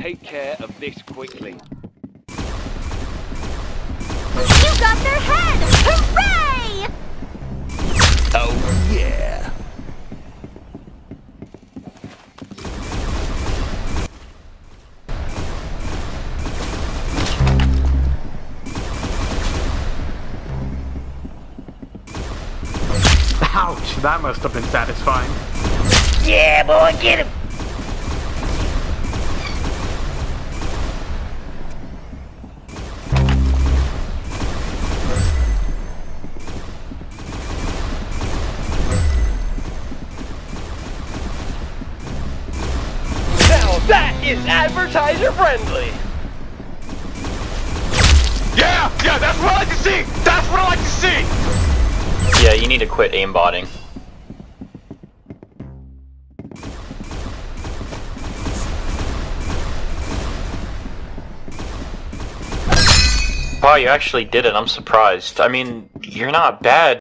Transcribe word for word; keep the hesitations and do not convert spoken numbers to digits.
take care of this quickly. You got their head! Hooray! Oh, yeah. Ouch, that must have been satisfying. Yeah, boy, get him! Now that is advertiser friendly! Yeah! Yeah, that's what I like to see! That's what I like to see! Yeah, you need to quit aimbotting. Wow, you actually did it. I'm surprised. I mean, you're not bad.